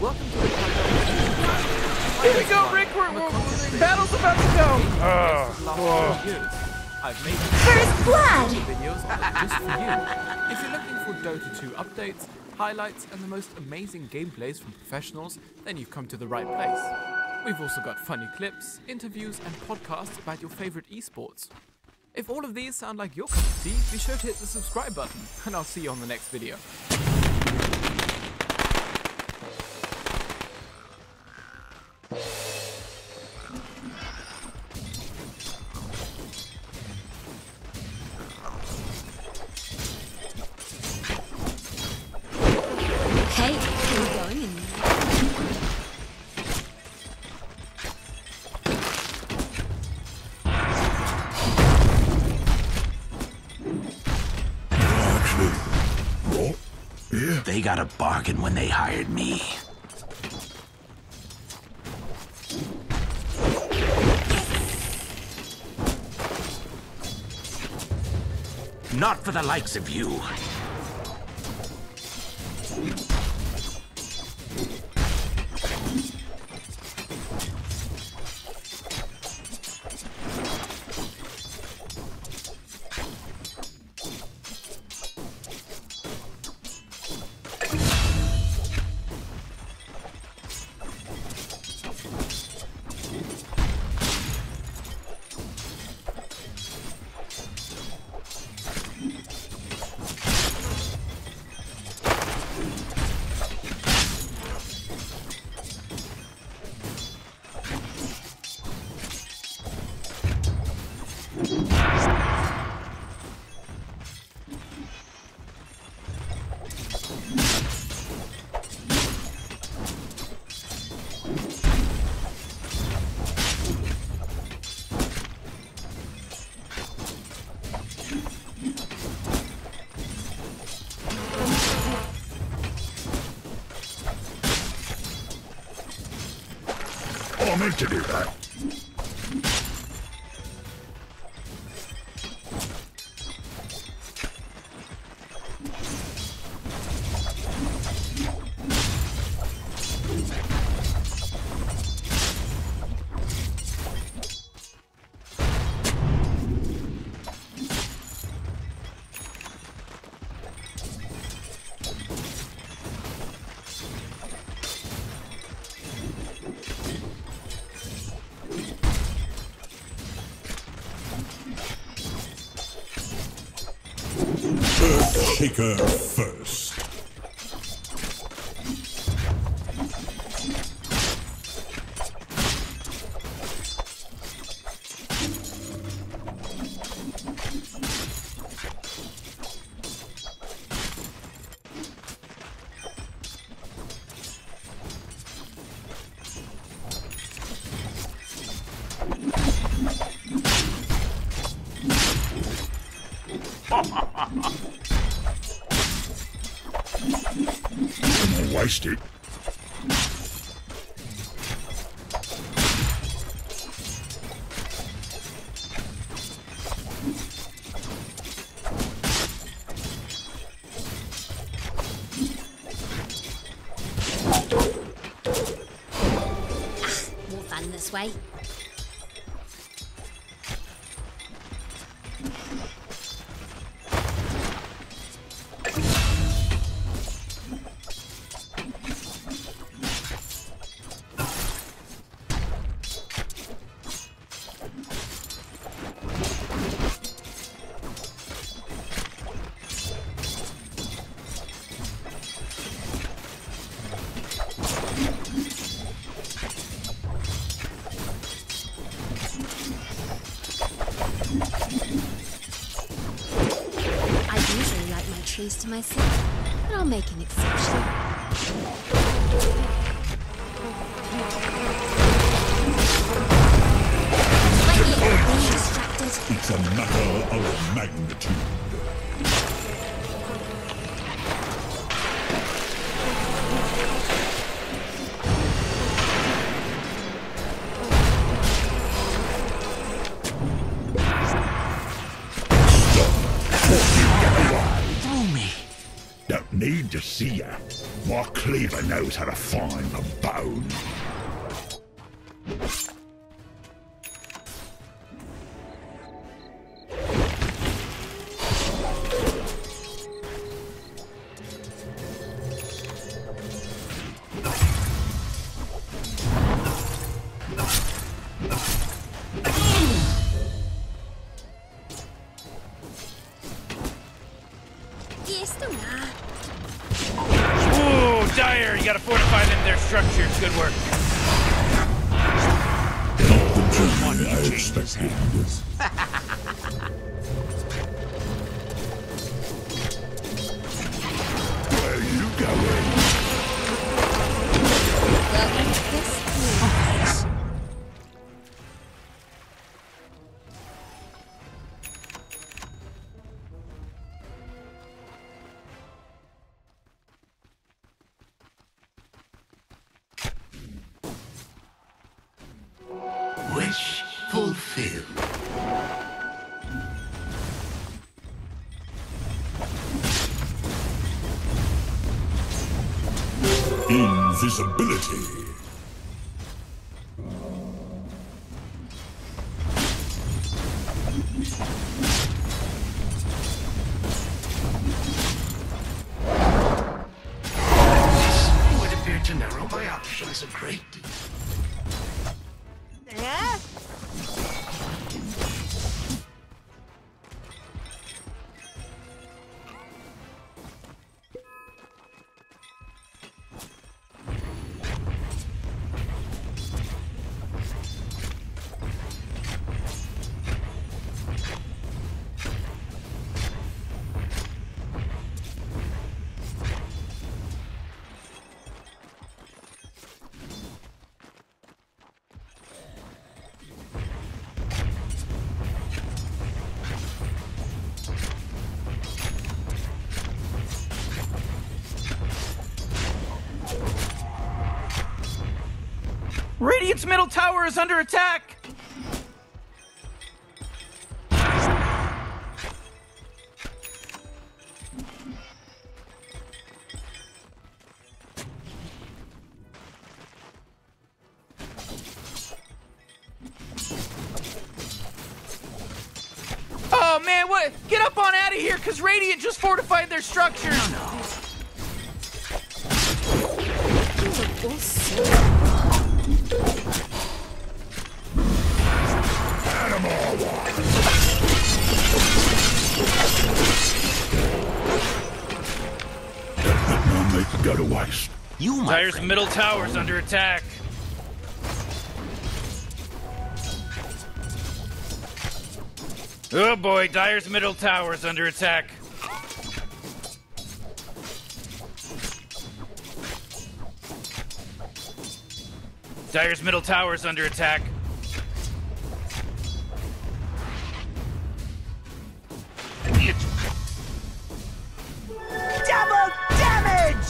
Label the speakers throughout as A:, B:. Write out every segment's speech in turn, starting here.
A: Welcome to the TI13.
B: Here we go, Rick! Battle's about to go!
A: I've made
C: First blood!
A: videos just for you. If you're looking for Dota 2 updates, highlights, and the most amazing gameplays from professionals, then you've come to the right place. We've also got funny clips, interviews, and podcasts about your favorite esports. If all of these sound like your cup of tea, be sure to hit the subscribe button, and I'll see you on the next video.
C: Hey, how you going in there?
D: What? Yeah.
E: They got a bargain when they hired me. Not for the likes of you.
D: I meant to do that. Shaker first. Don't waste it.
C: More fun this way. I usually like my trees to myself, but I'll make an exception. Like you being distracted.
D: It's a matter of magnitude.
E: Through me.
D: Don't need to see ya. Walk Cleaver knows how to find the bone.
B: Ooh, Dire, you gotta fortify them, their structures. Good work.
D: Not the journey I expected. Where are you going?
C: Welcome to this place.
E: Wish fulfilled.
D: Invisibility.
E: This would appear to narrow my options a great deal.
B: Radiant's middle tower is under attack! Oh man, what? Get up on out of here, cause Radiant just fortified their structures!
D: Go to waste.
E: You, my
B: Dire's
E: friend,
B: middle tower's under attack. Oh boy, Dire's middle tower's under attack. Dire's middle tower's under attack.
F: Double damage!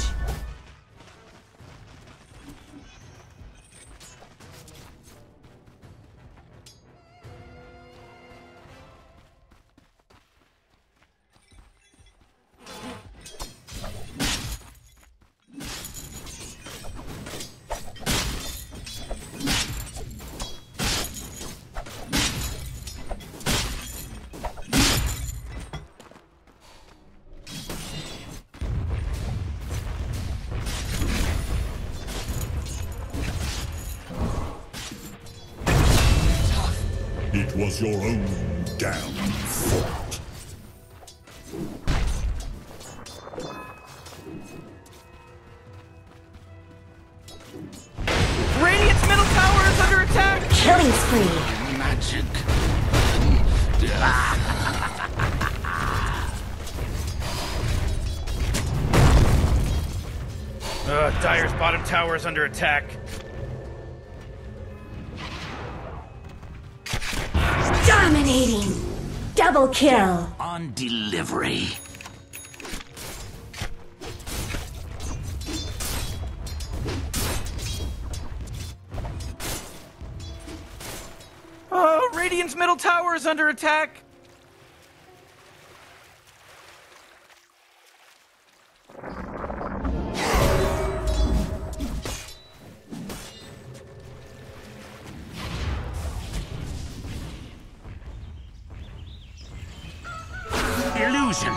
D: It was your own damn fault.
B: Radiant's middle tower is under attack!
C: Killing spree.
E: magic.
B: Dire's bottom tower is under attack.
C: Dominating. Double kill.
E: On delivery.
B: Oh, Radiant's middle tower is under attack.
E: illusion.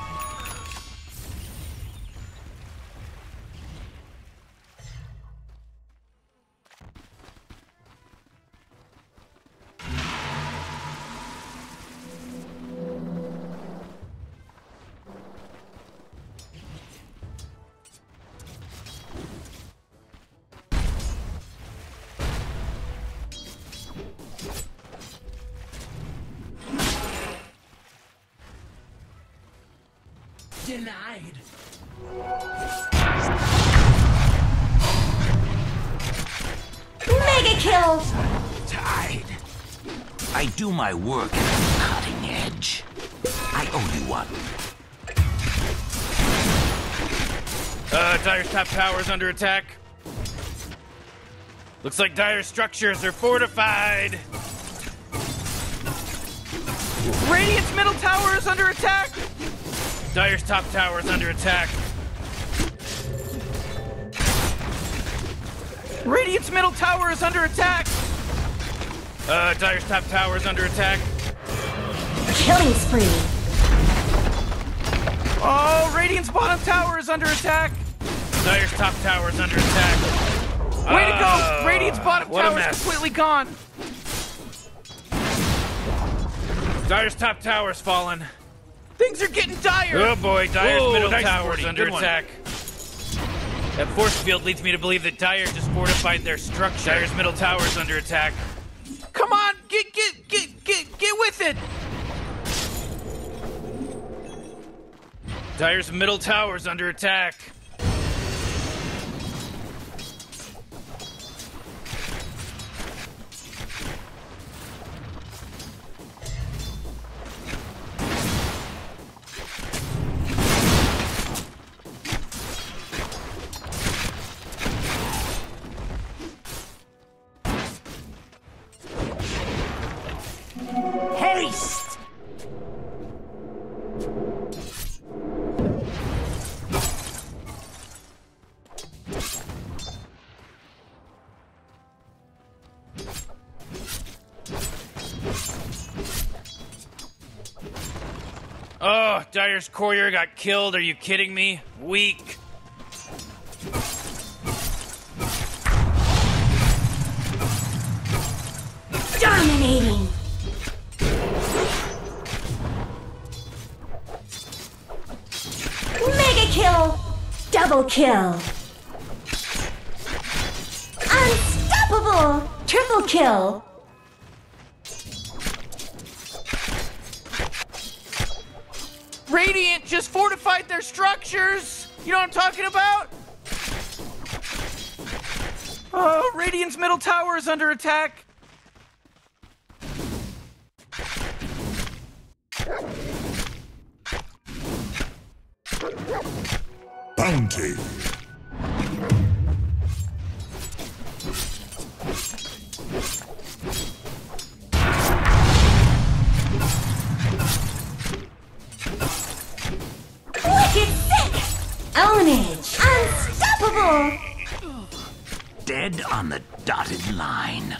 B: Denied.
C: Mega kill!
E: Tide. I do my work at the cutting edge. I owe you one.
B: Dire's top tower is under attack. Looks like Dire's structures are fortified. Radiant's middle tower is under attack. Dire's top tower is under attack. Radiant's middle tower is under attack. Dire's top tower is under attack.
C: Killing spree.
B: Oh, Radiant's bottom tower is under attack. Dire's top tower is under attack. Way to go! Radiant's bottom tower is completely gone. Dire's top tower's fallen. Things are getting dire! Oh boy, Dire's middle tower is under attack. That force field leads me to believe that Dire just fortified their structure. Dire's middle tower is under attack. Come on, get with it! Dire's middle tower is under attack.
E: Haste!
B: Oh, Dire's courier got killed. Are you kidding me? Weak.
C: Dominating. Mega kill. Double kill. Unstoppable. Triple kill.
B: Radiant just fortified their structures! You know what I'm talking about? Oh, Radiant's middle tower is under attack.
D: Bounty.
C: Wicked sick. Ownage. Unstoppable.
E: Dead on the dotted line.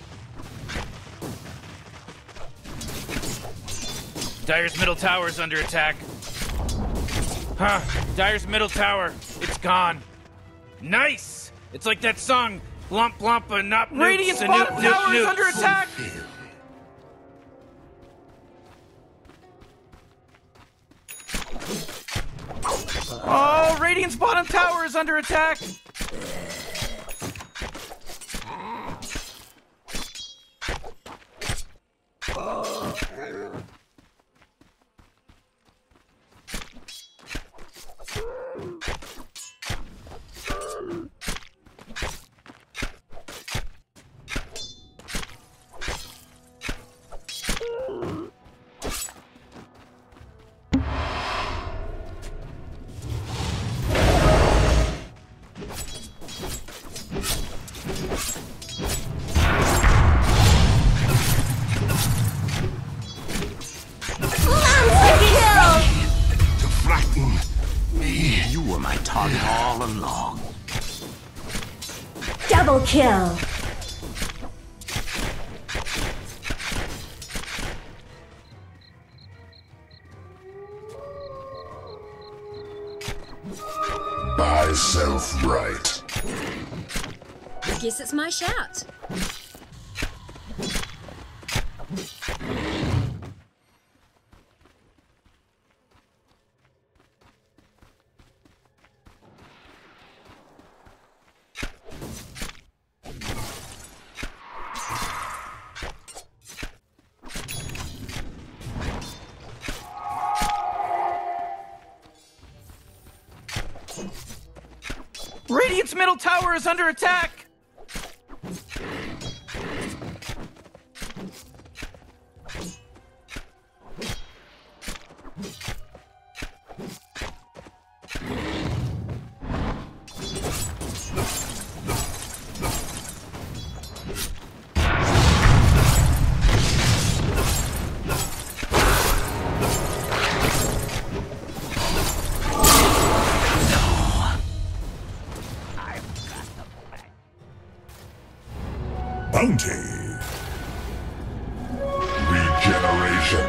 B: Dire's middle tower is under attack. Huh, Dire's middle tower. It's gone. Nice! It's like that song, Lump Lump a Nop Noops. Radiant's bottom tower is under attack! Oh, Radiant's bottom tower is under attack!
E: You were my target all along.
C: Double kill.
D: yourself right.
C: Guess it's my shout.
B: Radiant's middle tower is under attack!
D: Bounty. Regeneration.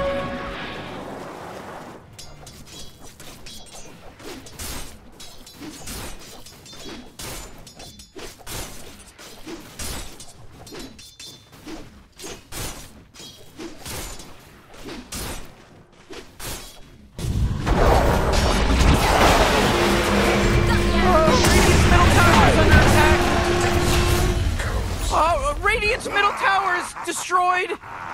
B: Radiant's middle tower is destroyed!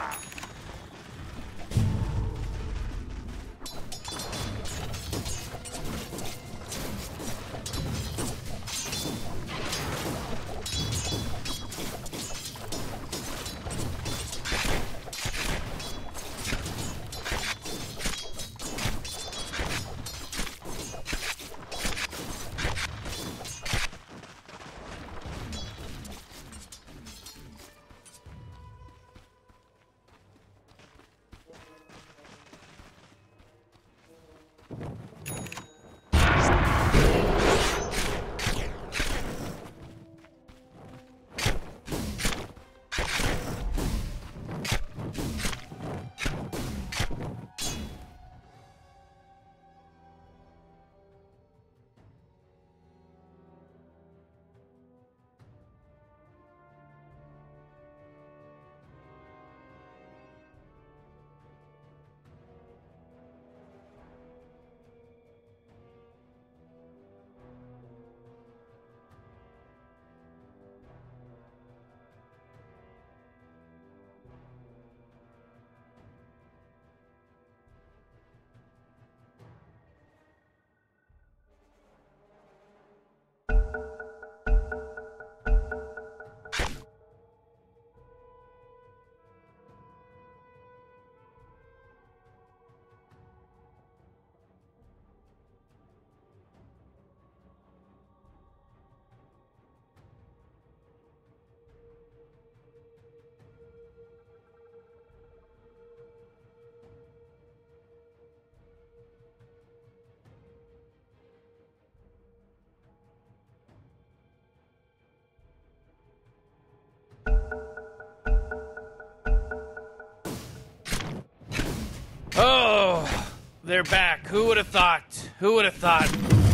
B: Oh, they're back. Who would have thought? Who would have thought?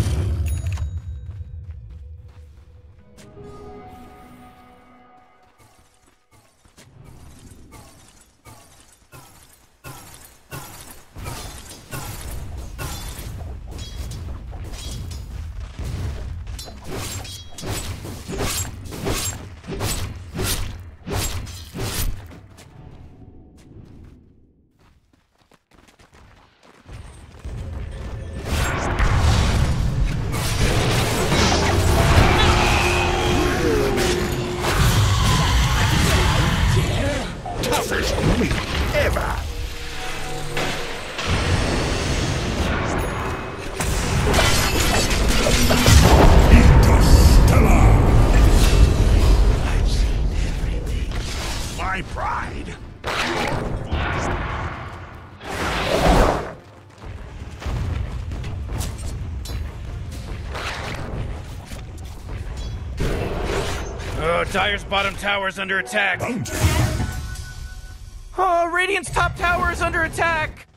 B: Dire's bottom tower is under attack.
D: Bounty.
B: Oh, Radiant's top tower is under attack.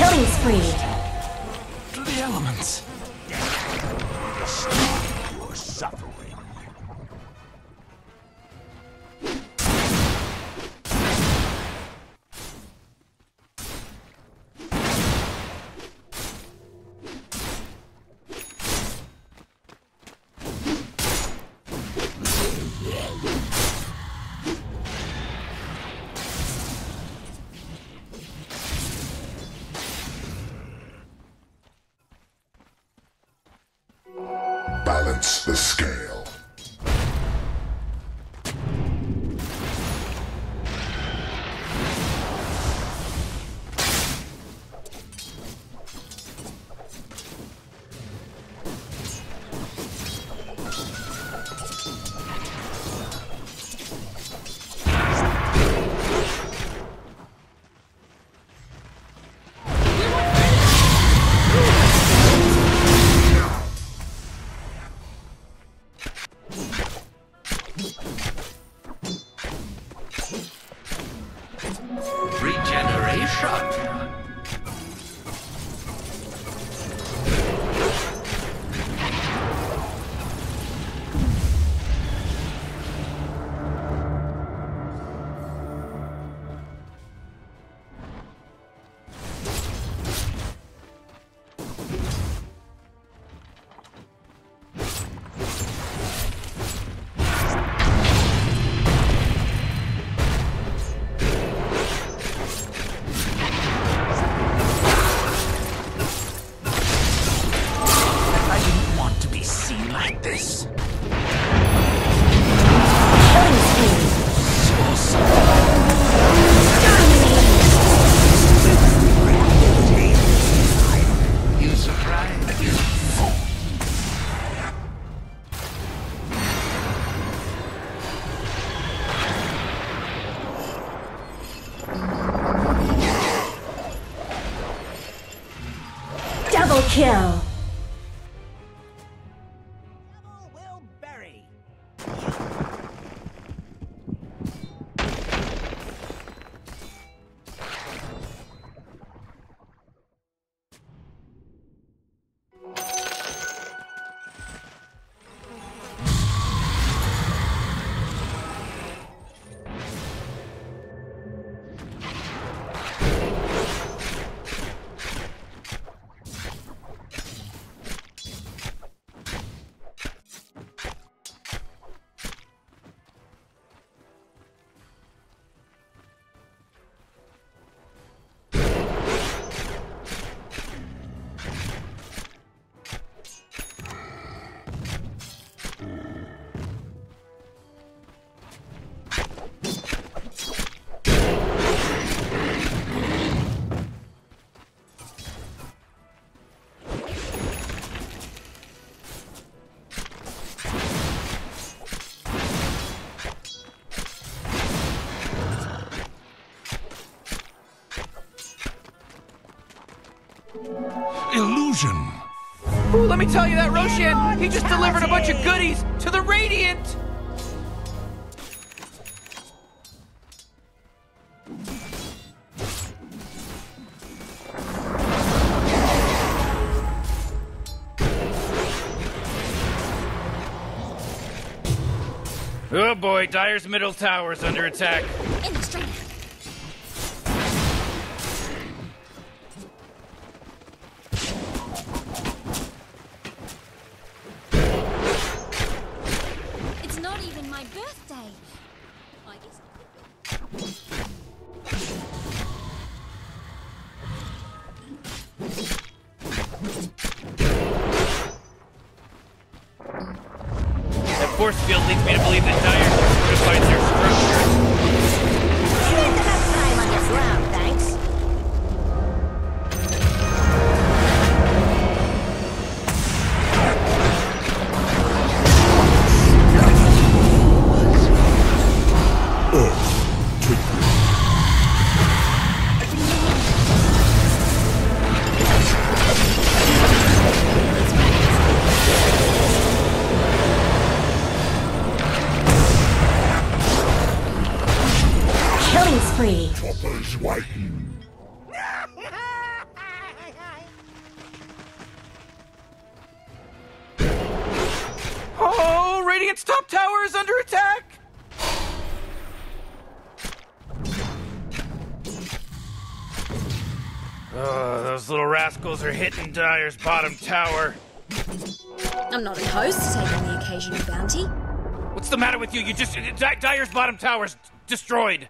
F: Killing spree.
E: To the elements.
D: Stop your suffering. Balance the scale.
E: Regeneration. This. You surprised me.
F: Double kill.
E: Illusion.
B: Ooh, let me tell you that Roshan, he just delivered a bunch of goodies to the Radiant! Oh boy, Dire's middle tower is under attack.
C: In the strength. It's not even my birthday. I guess it could
B: That force field leads me to believe that Dire fortified their structure.
F: You didn't have time on your ground, thanks.
B: Radiant's top tower is under attack! Oh, those little rascals are hitting Dire's bottom tower.
C: I'm not opposed to taking the occasional bounty.
B: What's the matter with you? You just... Dire's bottom tower's destroyed.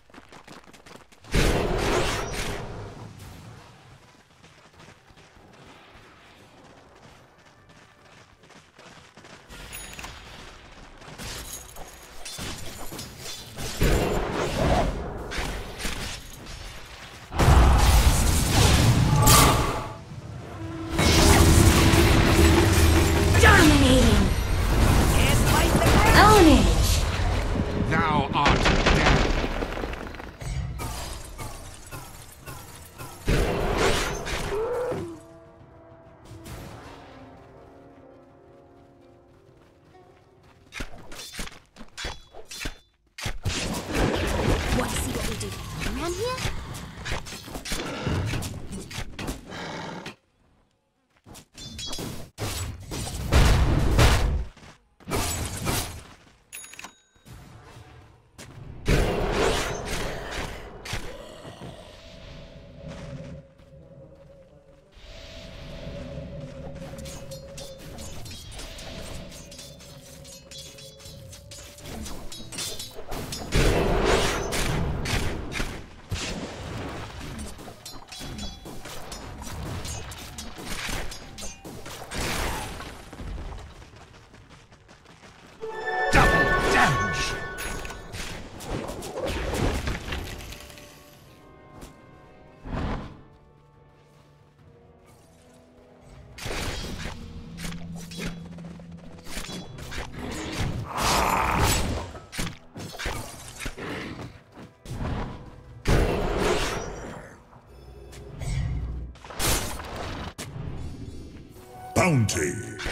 D: Thou art dead.
C: Want to see what we do around here?
D: Bounty.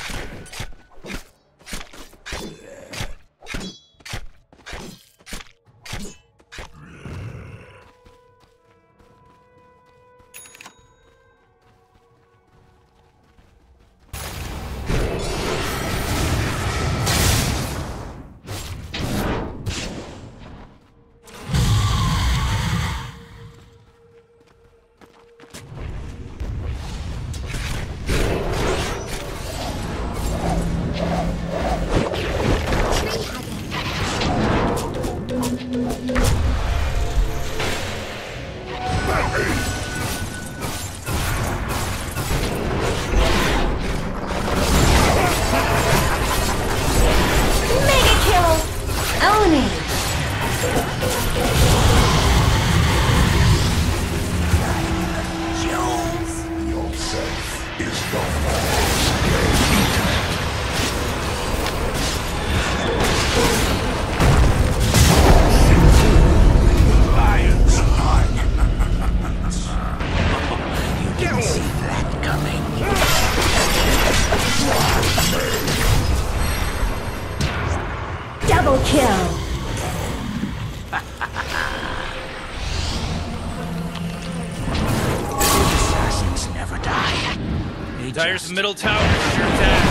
F: Double kill.
E: Assassins never die. They
B: Dire's
E: just
B: middle tower is under attack.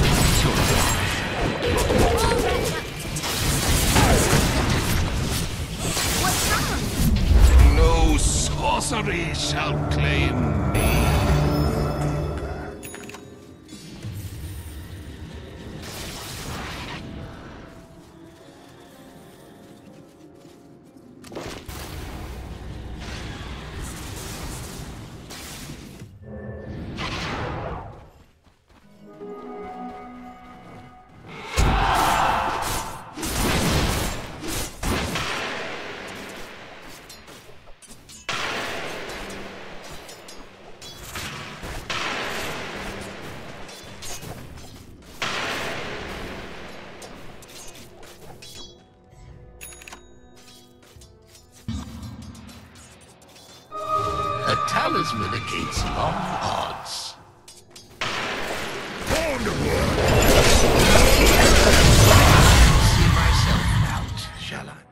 C: What's wrong?
D: No sorcery shall claim me. A talisman against long odds. See myself out, shall I?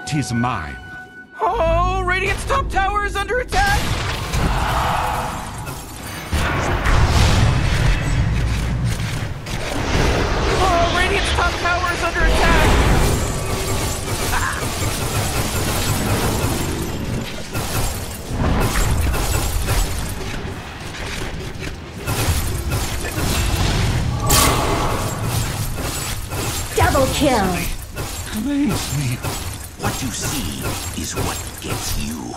D: 'Tis mine.
B: Oh, Radiant's top tower is under attack! Oh, Radiant's top tower is under attack!
F: Double kill.
D: Claims me.
E: What you see is what gets you.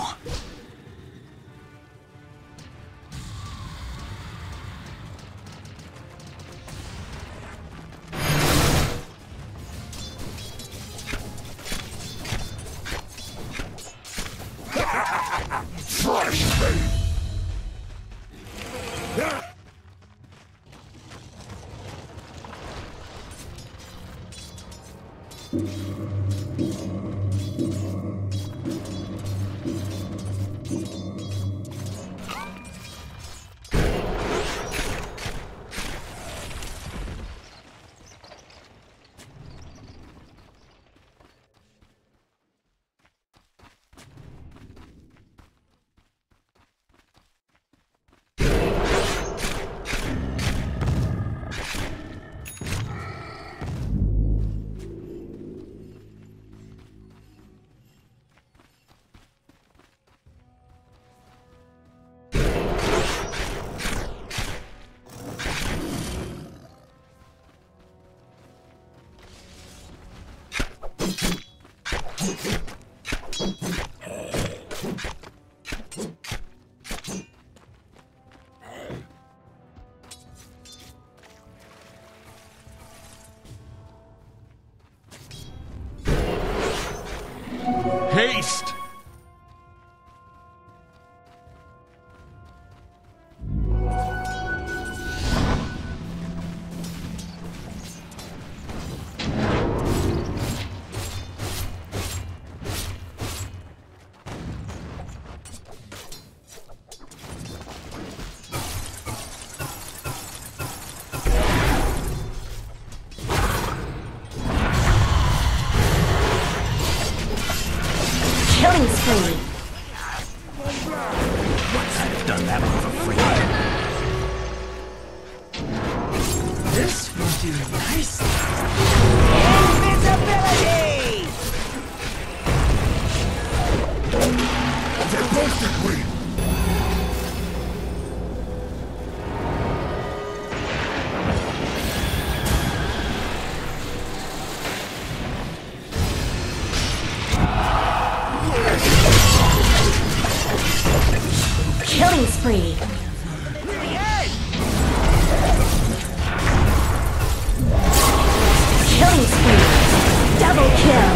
D: Haste!
F: Killing spree.
E: I'd have done that for free.
G: This will do nicely.
D: They're both agree.
F: Killing spree. Killing spree. Double kill.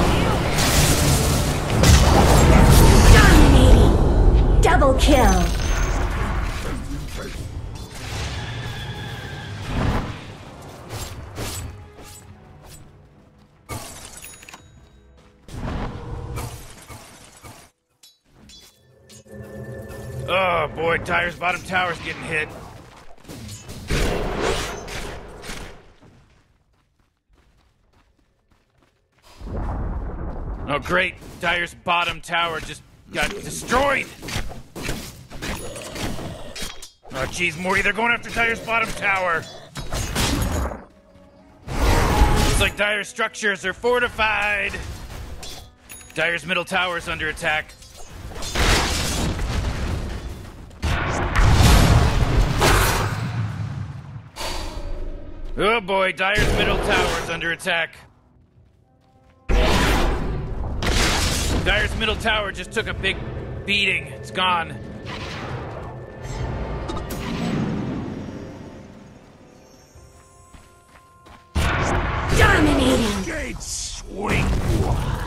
F: Dominating. Double kill.
B: Oh boy, Tyre's bottom tower's getting hit. Oh great, Tyre's bottom tower just got destroyed. Oh geez, Morty, they're going after Tyre's bottom tower. Looks like Dyer's structures are fortified. Dyer's middle tower's under attack. Oh boy, Dyer's middle tower is under attack. Dyer's middle tower just took a big beating. It's gone.
F: Dominating.
D: Gate swing wide.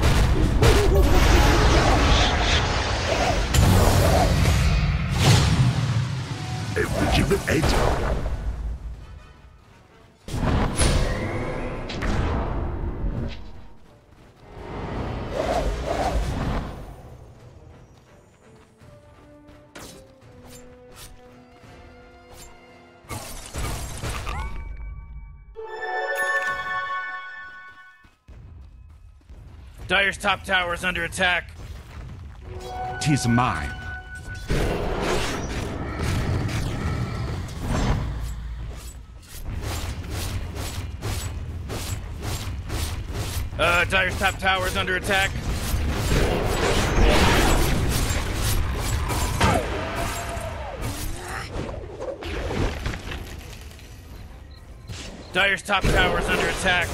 D: Legitimate edge.
B: Dire's top tower is under attack.
D: 'Tis mine.
B: Dire's top tower is under attack. Dire's top tower is under attack.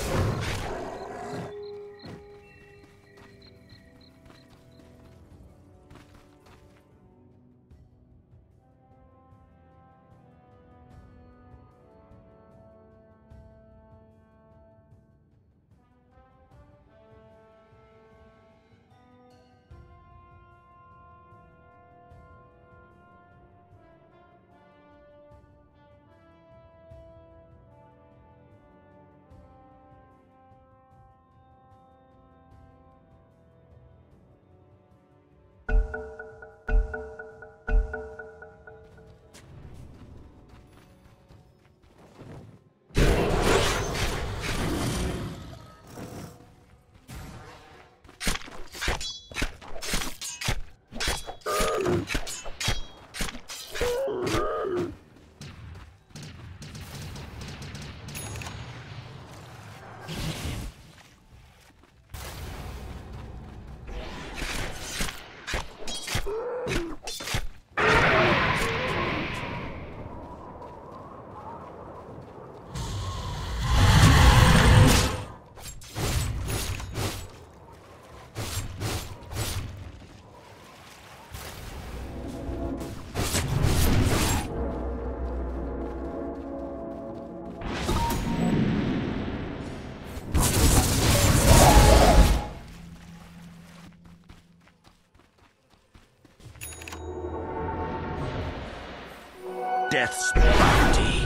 E: Death's bounty.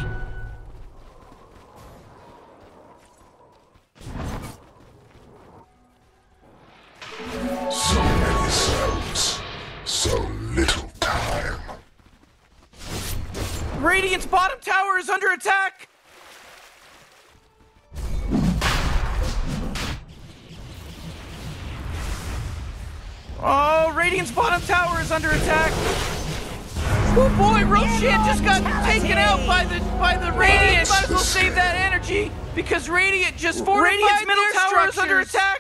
D: So many souls, so little time.
B: Radiant's bottom tower is under attack! Oh, Radiant's bottom tower is under attack! Oh boy, Roshan just got taken out by the Radiant! Might as well save that energy, because Radiant just fortified Radiant's middle tower is under attack!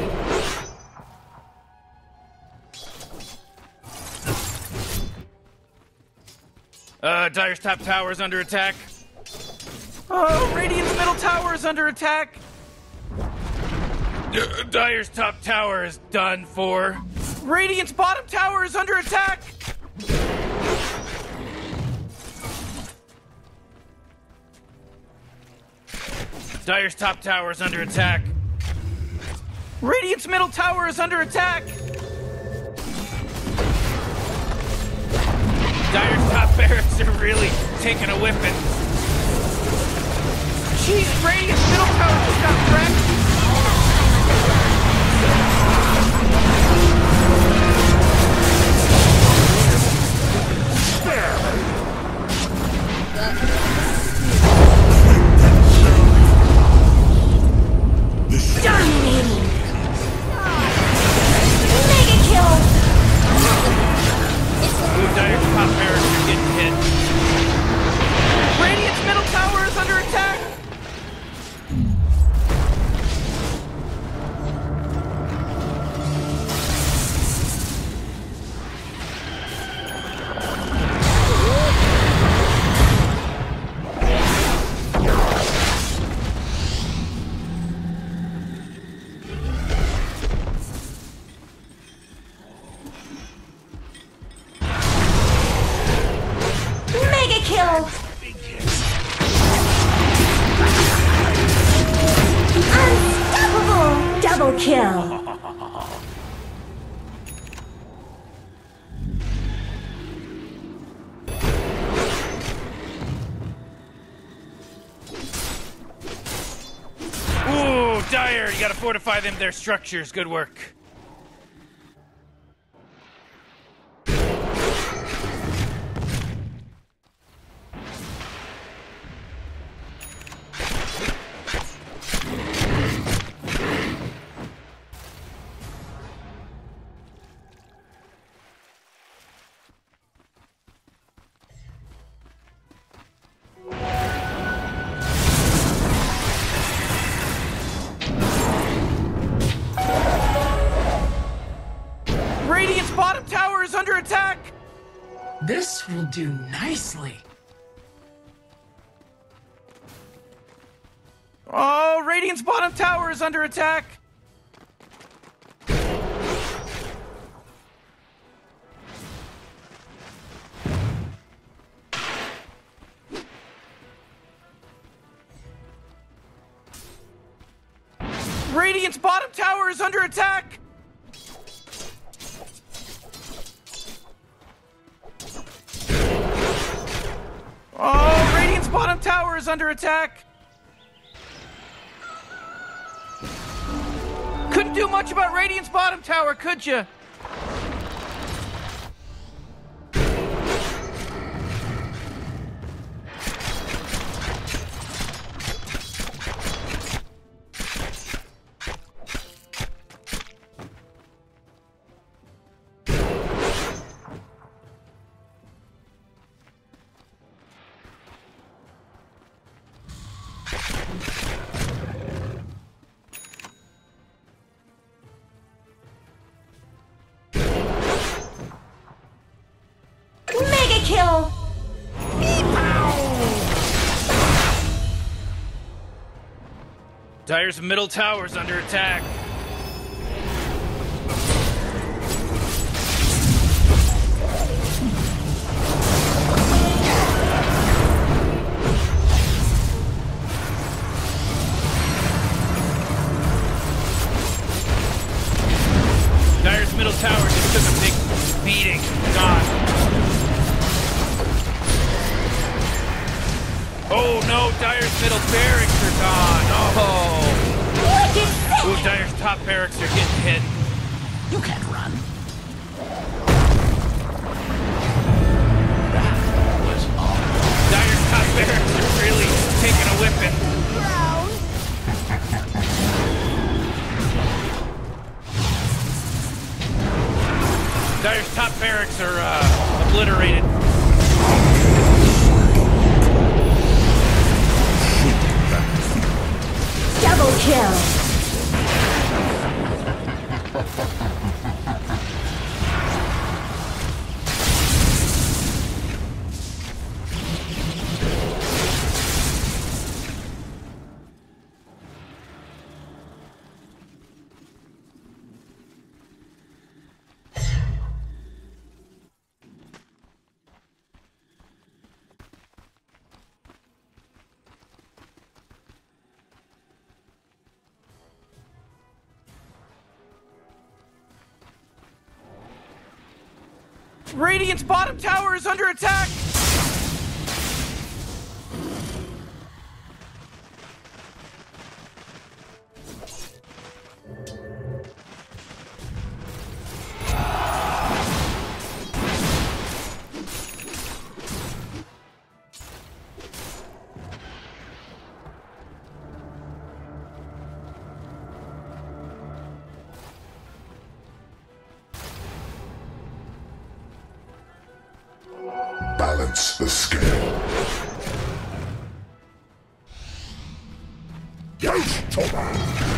B: Dire's top tower is under attack. Oh, Radiant's middle tower is under attack. Dire's top tower is done for. Radiant's bottom tower is under attack. Dire's top tower is under attack. Radiant's middle tower is under attack. Dire's top barracks are really taking a whipping. Jeez, Radiant's middle tower just got wrecked.
F: Dominating. Mega kill.
B: Ooh, Dire's top barracks are getting hit. Radiant's middle tower is under attack.
F: Mega kill. Unstoppable. Double kill.
B: Ooh, Dire, you gotta fortify their structures. Good work.
G: This will do nicely.
B: Oh, Radiant's bottom tower is under attack! Radiant's bottom tower is under attack! Oh, Radiant's bottom tower is under attack! Couldn't do much about Radiant's bottom tower, could ya?
F: Mega kill!
B: Dire's middle tower's under attack. Dire's middle tower just took a big beating. God. Oh no, Dire's middle barracks are gone. Oh. Ooh, Dire's top barracks are getting hit.
E: You can't run.
B: Dire's top barracks are really taking a whipping. Dire's top barracks are obliterated.
F: Double kill!
B: Radiant's bottom tower is under attack!
D: Balance the scale. Ghost Topper!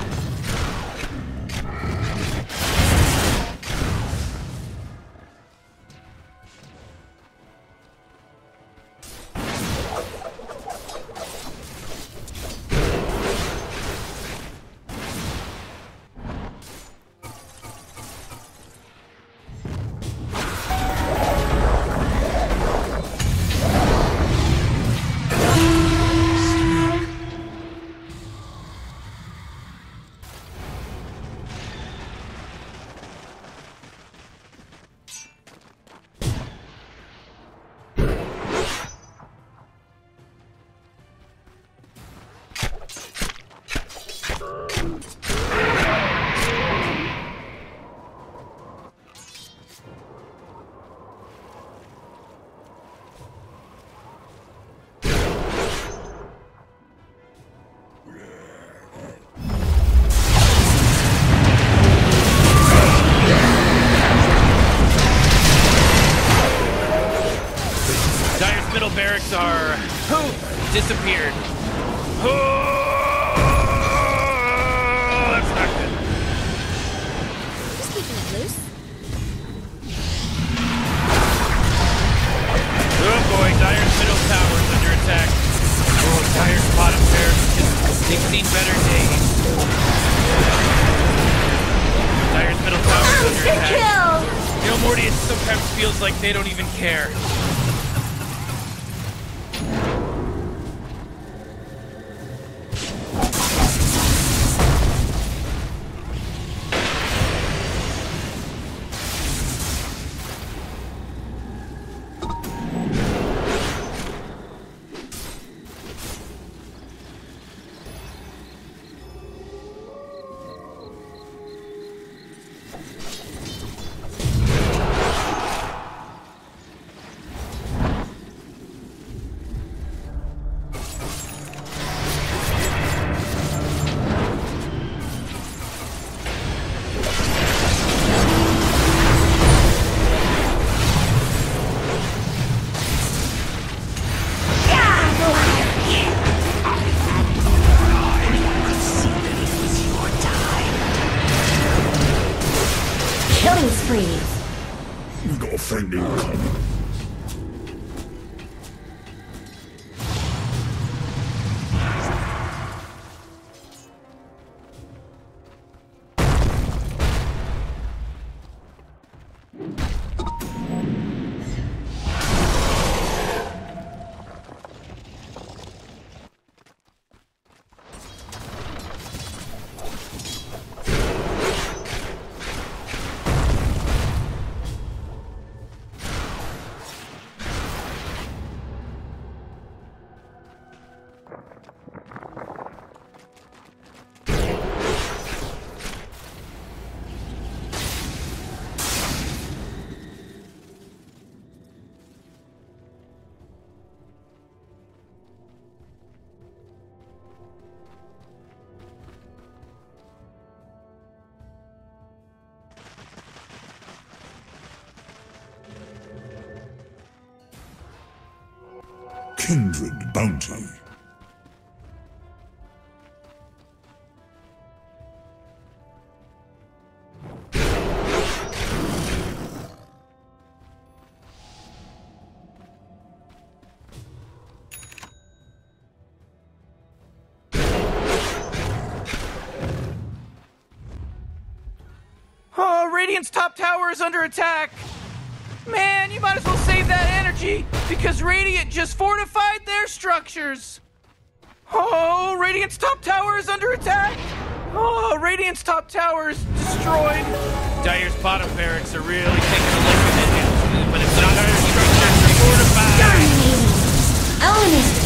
B: Barracks are disappeared. Oh, that's not good.
C: Just keeping it loose.
B: attack. Oh, Dire's bottom barracks. They've seen better days. Dire's middle tower is under attack.
F: Kill!
B: You know, Morty, it sometimes feels like they don't even care.
F: Killing spree.
D: We got a friend incoming. Kindred bounty.
B: Oh, Radiant's top tower is under attack! Man, you might as well save that energy, because Radiant just fortified their structures! Oh, Radiant's top tower is under attack! Oh, Radiant's top tower is destroyed! Dire's bottom barracks are really taking a lick of it, but it's not their structures are fortified!
F: Dominating! Own it!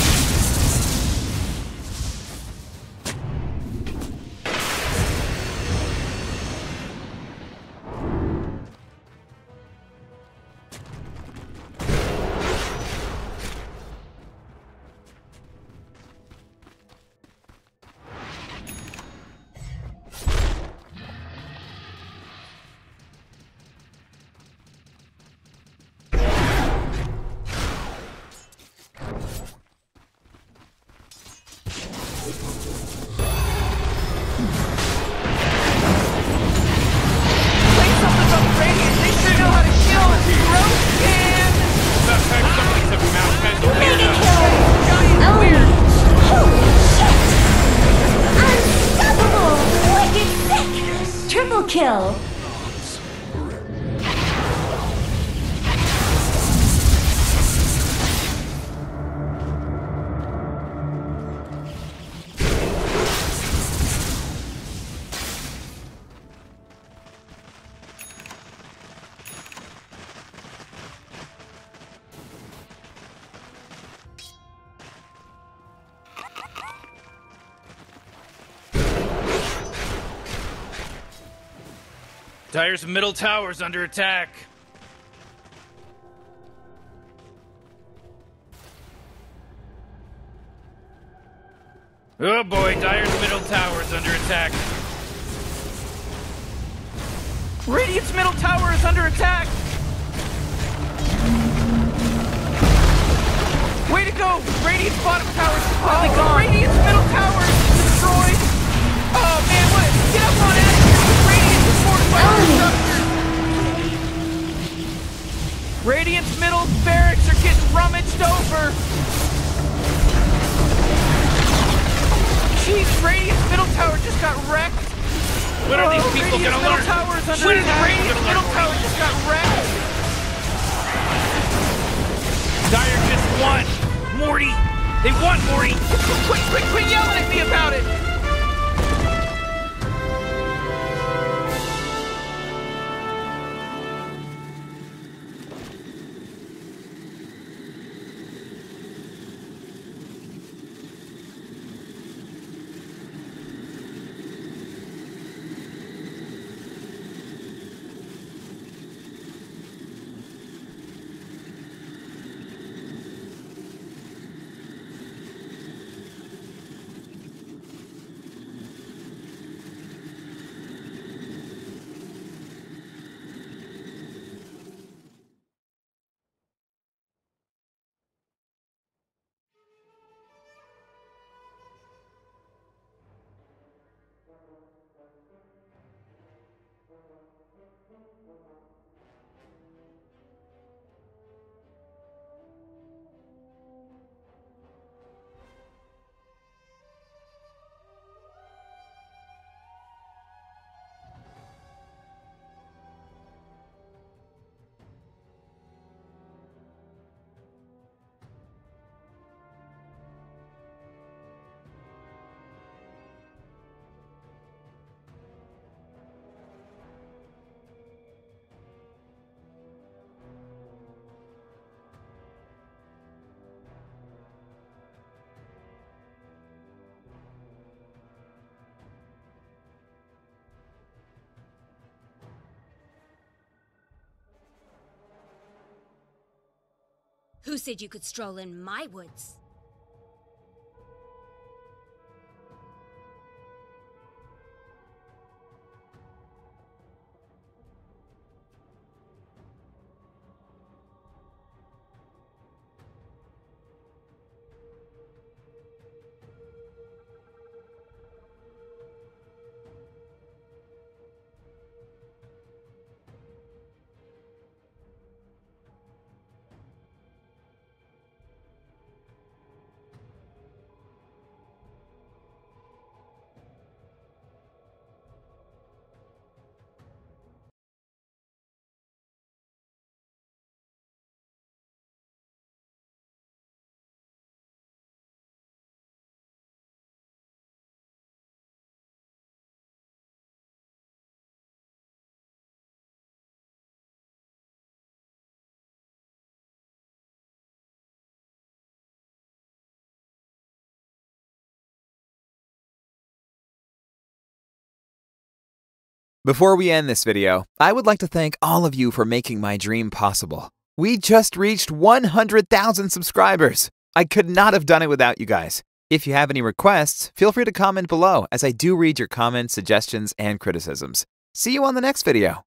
F: Kill.
B: Dire's middle tower's under attack. Oh boy, Dire's middle tower's under attack. Radiant's middle tower is under attack. Way to go! Radiant's bottom tower is completely gone. Radiant's middle tower is destroyed. Oh man, what? Get up on it! Radiant is fortified structure. Radiant's middle barracks are getting rummaged over. jeez, Radiant's middle tower just got wrecked. When are these people gonna learn? When are the Radiant's middle tower just got wrecked? Dire just won. Morty, they won, Morty. Quit yelling at me about it.
C: Who said you could stroll in my woods?
H: Before we end this video, I would like to thank all of you for making my dream possible. We just reached 100,000 subscribers. I could not have done it without you guys. If you have any requests, feel free to comment below, as I do read your comments, suggestions, and criticisms. See you on the next video.